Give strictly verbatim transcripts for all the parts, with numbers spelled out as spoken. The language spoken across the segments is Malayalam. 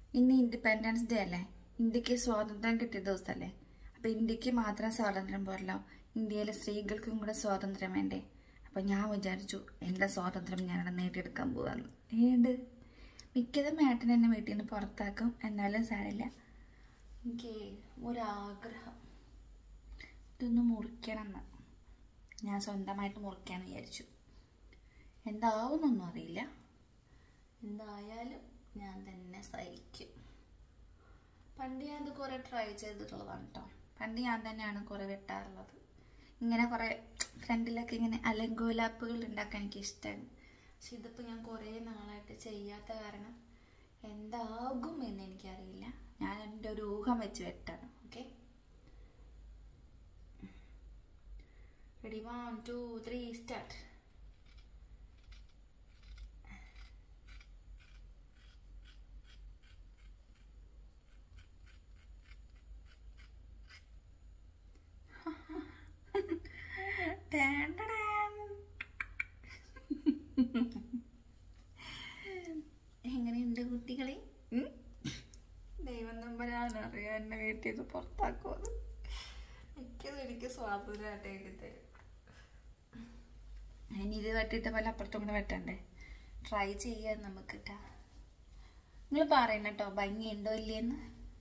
ഇന്ന് ഇൻഡിപെൻഡൻസ് ഡേ അല്ലേ? ഇന്ത്യക്ക് സ്വാതന്ത്ര്യം കിട്ടിയ ദിവസമല്ലേ? അപ്പം ഇന്ത്യക്ക് മാത്രം സ്വാതന്ത്ര്യം പോരല്ലോ, ഇന്ത്യയിലെ സ്ത്രീകൾക്കും കൂടെ സ്വാതന്ത്ര്യം വേണ്ടേ? അപ്പം ഞാൻ വിചാരിച്ചു എൻ്റെ സ്വാതന്ത്ര്യം ഞാനിവിടെ നേടിയെടുക്കാൻ പോവാന്ന്. ഏണ്ട് മിക്കതും ഏട്ടൻ എന്നെ വീട്ടിൽ നിന്ന് പുറത്താക്കും, എന്നാലും സാരില്ല. എനിക്ക് ഒരാഗ്രഹം, ഇതൊന്ന് മുറിക്കണമെന്ന്. ഞാൻ സ്വന്തമായിട്ട് മുറിക്കാമെന്ന് വിചാരിച്ചു. എന്താവുന്നൊന്നും അറിയില്ല, എന്തായാലും ഞാൻ തന്നെ സഹിക്കും. പണ്ട് ഞാൻ ഇത് കുറേ ട്രൈ ചെയ്തിട്ടുള്ളതാണ് കേട്ടോ. പണ്ട് ഞാൻ തന്നെയാണ് കുറേ വെട്ടാറുള്ളത്. ഇങ്ങനെ കുറേ ഫ്രണ്ടിലൊക്കെ ഇങ്ങനെ അലങ്കോലാപ്പുകൾ ഉണ്ടാക്കാൻ എനിക്ക് ഇഷ്ടമാണ്. പക്ഷെ ഇതിപ്പോൾ ഞാൻ കുറേ നാളായിട്ട് ചെയ്യാത്ത കാരണം എന്താകും എന്ന് എനിക്കറിയില്ല. ഞാൻ എൻ്റെ ഒരു ഊഹം വെച്ച് വെട്ടാണ്. Okay, ready? One two three start. എങ്ങനെയുണ്ട് കുട്ടികളെ? ദൈവം നമ്പരാനറിയാം എന്നെ വീട്ടിൽ നിന്ന് പുറത്താക്കുമെന്ന്. മിക്കതും എനിക്ക് സ്വാതന്ത്ര്യമായിട്ട് എഴുതി തരും. ഇനി ഇത് വെട്ടിയിട്ട് പല അപ്പുറത്തും കൂടെ വെട്ടണ്ടേ? ട്രൈ ചെയ്യാൻ നമുക്ക് കേട്ടാ. നിങ്ങൾ പറയണം കേട്ടോ ഭംഗിയുണ്ടോ ഇല്ലേന്ന്.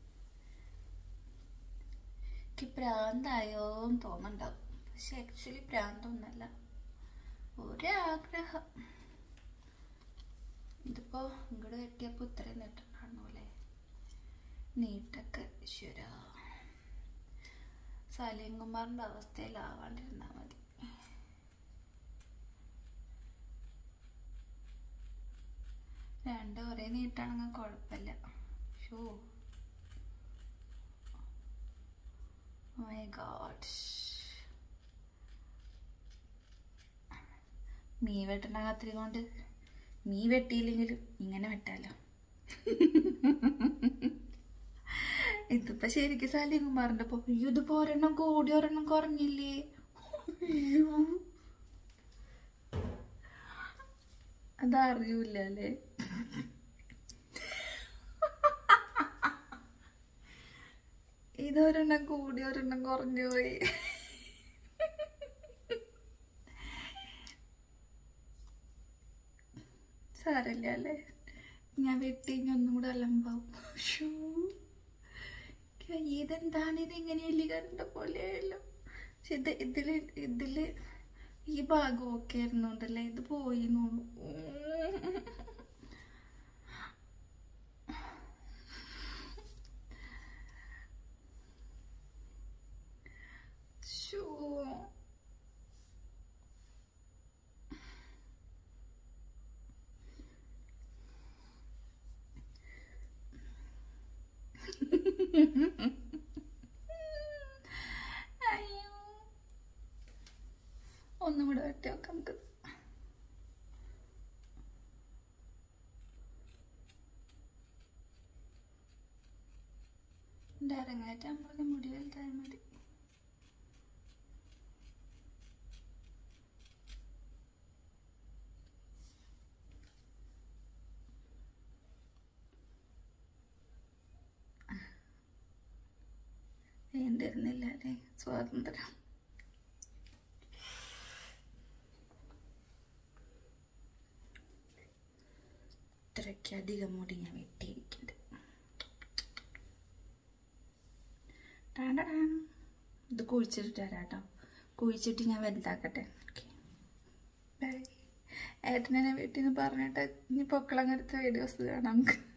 എനിക്ക് പ്രാന്തായോന്ന് തോന്നുന്നുണ്ടാവും, പക്ഷെ ആക്ച്വലി പ്രാന്തൊന്നല്ല, ഒരാഗ്രഹം. ഇതിപ്പോ ഇങ്ങോട്ട് കെട്ടിയപ്പോ ഇത്രയും നീട്ടുണ്ടായിരുന്നു അല്ലേ? നീട്ടൊക്കെ ഈശ്വര, സലീം കുമാറിന്റെ അവസ്ഥയിലാവാണ്ടിരുന്നാ മതി. രണ്ടും ഒരേ നീട്ടാണെങ്കിൽ കുഴപ്പമില്ല. ഷോ മൈ ഗോഡ്, മീ വെട്ടണ കത്തിരി കൊണ്ട് മീ വെട്ടിയില്ലെങ്കിലും ഇങ്ങനെ വെട്ടാലോ. ഇതിപ്പോ ശരിക്കും സലീം കുമാറിന്റെ ഒപ്പം. അയ്യോ, ഇതിപ്പോ ഒരെണ്ണം കൂടി ഒരെണ്ണം കുറഞ്ഞില്ലേ? അയ്യോ, അതറിയൂല അല്ലേ? ഇതൊരെണ്ണം കൂടി ഒരെണ്ണം കുറഞ്ഞു പോയി. സാരല്ല അല്ലേ, ഞാൻ വെട്ടി ഒന്നും കൂടെ അലമ്പാവും. ഇതെന്താണ് ഇത്? ഇങ്ങനെയല്ലേ കണ്ട പോലെയല്ലോ. പക്ഷെ ഇത് ഇതില് ഇതില് ഈ ഭാഗം ഒക്കെ ആയിരുന്നുണ്ടല്ലേ, ഇത് പോയി നോന്നു. അയ്യോ, ഒന്നും കൂടെ വെട്ടി നോക്കാം നമുക്ക്. ഡയറങ്ങായിട്ട് നമ്മളെ മുടി വലുതായാൽ മതി. വേണ്ടിയിരുന്നില്ല അല്ലേ സ്വാതന്ത്ര്യം? ഇത്രയ്ക്കധികം മുടി ഞാൻ വെട്ടിയിരിക്കുന്നുണ്ട്. ഇത് കുഴിച്ചിട്ട് തരാം കേട്ടോ. കുഴിച്ചിട്ട് ഞാൻ വലുതാക്കട്ടെ. Okay, by. ഏട്ടനെ വീട്ടിൽ നിന്ന് പറഞ്ഞിട്ട് ഇനി പൊക്കളങ്ങടുത്ത വീഡിയോസ് കാണാം നമുക്ക്.